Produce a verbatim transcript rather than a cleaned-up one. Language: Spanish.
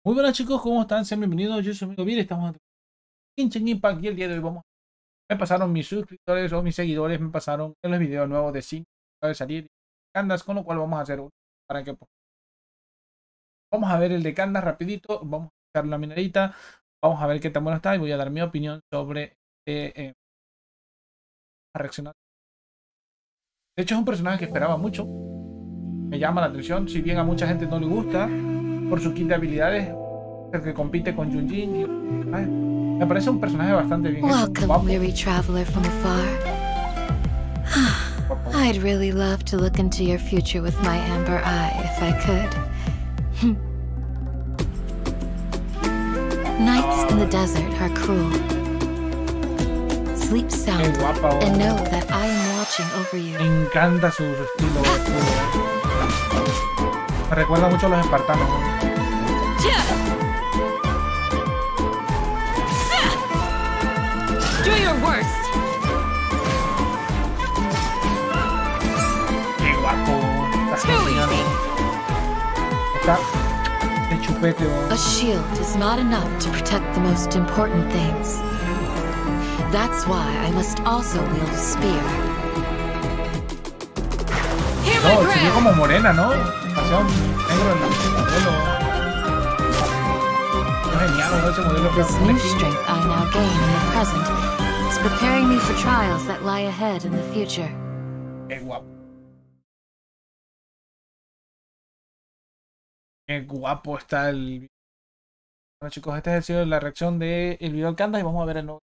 Muy buenas chicos, ¿cómo están? Sean bienvenidos, yo soy amigo bien, estamos en Genshin Impact y el día de hoy vamos me pasaron mis suscriptores o mis seguidores, me pasaron en los videos nuevos de cinco de salir Candace, con lo cual vamos a hacer uno para que vamos a ver el de Candace rapidito, vamos a echar la minerita, vamos a ver qué tan bueno está y voy a dar mi opinión sobre eh, eh, a reaccionar. De hecho es un personaje que esperaba mucho, me llama la atención, si bien a mucha gente no le gusta por su kit de habilidades, el que compite con Junjin y, ay, me parece un personaje bastante bien hecho. Welcome, weary traveler from afar. I'd really love to look into your future with my amber eye if I could. Nights in the desert are cruel. Sleep sound and know that I am watching over you. Me encanta su estilo de escudo. Me recuerda mucho a los espartanos. Do your worst. Qué guapo. Está de chupete. A shield is not enough to protect the most important things. That's why I must also wield a spear. No, se ve como morena, ¿no? Demasiado negro en el modelo. Genial, ¿no? Ese modelo que This new strength I now gain in the present is preparing me for trials that lie ahead in the future. Qué guapo. Qué guapo está el... Bueno chicos, este ha sido la reacción del video del Candace y vamos a ver el nuevo